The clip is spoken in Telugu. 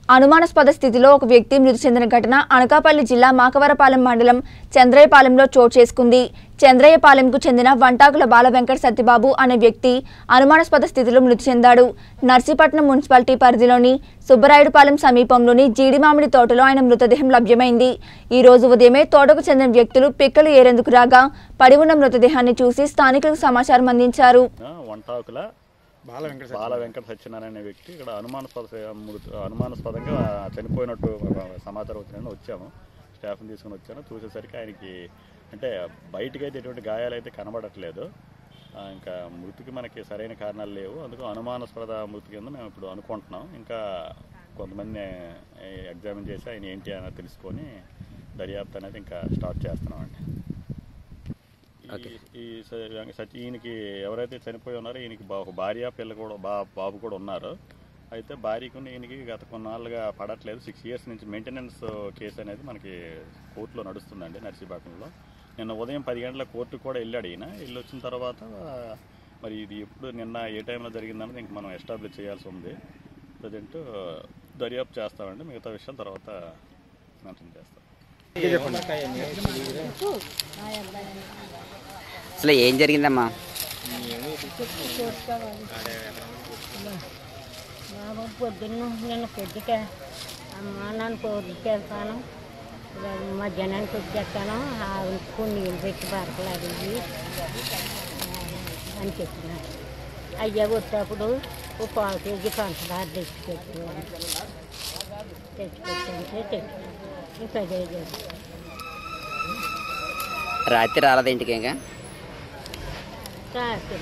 అనుమానాస్పద స్థితిలో ఒక వ్యక్తి మృతి చెందిన ఘటన అనకాపల్లి జిల్లా మాకవరపాలెం మండలం చంద్రయ్యపాలెంలో చోటు చేసుకుంది. చంద్రయ్యపాలెంకు చెందిన వంటాకుల బాల వెంకట సత్యబాబు అనే వ్యక్తి అనుమానాస్పద స్థితిలో మృతి చెందాడు. నర్సీపట్నం మున్సిపాలిటీ పరిధిలోని సుబ్బరాయుడుపాలెం సమీపంలోని జీడిమామిడి తోటలో ఆయన మృతదేహం లభ్యమైంది. ఈ రోజు ఉదయమే తోటకు చెందిన వ్యక్తులు పిక్కలు ఏరేందుకు రాగా పడి ఉన్న మృతదేహాన్ని చూసి స్థానికులకు సమాచారం అందించారు. బాల వెంకట సత్యనారాయణ అనే వ్యక్తి ఇక్కడ అనుమానాస్పదంగా చనిపోయినట్టు సమాచారం వచ్చిందని వచ్చాము. స్టాఫ్ని తీసుకుని వచ్చాను. చూసేసరికి ఆయనకి అంటే బయటికి అయితే ఎటువంటి గాయాలు అయితే కనబడట్లేదు. ఇంకా మృతికి మనకి సరైన కారణాలు లేవు. అందుకు అనుమానాస్పద మృతి కింద మేము ఇప్పుడు అనుకుంటున్నాం. ఇంకా కొంతమంది ఎగ్జామిన్ చేసి ఆయన ఏంటి అని తెలుసుకొని దర్యాప్తు అనేది ఇంకా స్టార్ట్ చేస్తున్నామండి. ఈయనకి ఎవరైతే చనిపోయి ఉన్నారో ఈయనకి భార్య పిల్ల కూడా బాబు కూడా ఉన్నారు. అయితే భార్యకు ఈయనకి గత కొన్నాళ్ళుగా పడట్లేదు. 6 years నుంచి మెయింటెనెన్స్ కేసు అనేది మనకి కోర్టులో నడుస్తుందండి నర్సీపట్నంలో. నిన్న ఉదయం 10 గంటల కోర్టుకు కూడా వెళ్ళాడు. వెళ్ళి వచ్చిన తర్వాత మరి ఇది ఎప్పుడు నిన్న ఏ టైంలో జరిగిందన్నది ఇంక మనం ఎస్టాబ్లిష్ చేయాల్సి ఉంది. ప్రజెంట్ దర్యాప్తు చేస్తామండి. మిగతా విషయాలు తర్వాత మెన్షన్ చేస్తాం. అసలు ఏం జరిగిందమ్మా? పొద్దున్న నేను పొద్దుట అమ్మ నన్ను కోరిక వెళ్తాను, మధ్యాహ్నానికి వచ్చేస్తాను, కొన్ని నీళ్ళు పెట్టి బరకలు అడిగి అని చెప్పినారు. అయ్యా వచ్చేప్పుడు ఓ 1/4 kg పంచదార తెచ్చిపెట్టాను. ఇంకా అదే రాత్రి రాలేదా ఇంటికి? ఇంకా రాత్రి